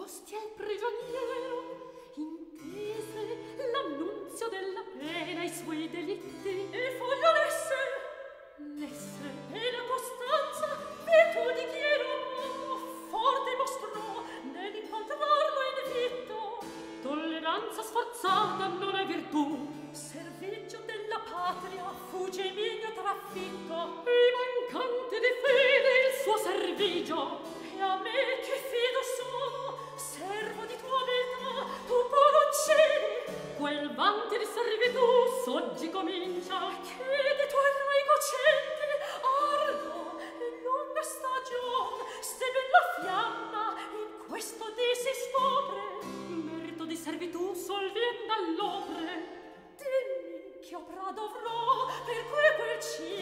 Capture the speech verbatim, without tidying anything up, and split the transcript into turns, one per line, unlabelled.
accosti al prigioniero, intese l'annunzio della pena, i suoi delitti, e foglio lesse, lesse, e la costanza, virtù di Chiero, forte mostrò, nell'impaltrarlo in vitto. Tolleranza sforzata non è virtù, servigio della patria fugge Emilio trafitto, e mancante di fede il suo servigio, e a me che fido sono, servo di tua beltà, tu pur uccidi, quel vanti di servitù soggi comincia, che di tuoi rai cocenti, ardo e lunga stagion, ste bella fiamma, in questo dì si scopre, merito di servitù sol vien dall'opre. Dimmi che opera dovrò, per cui quel cielo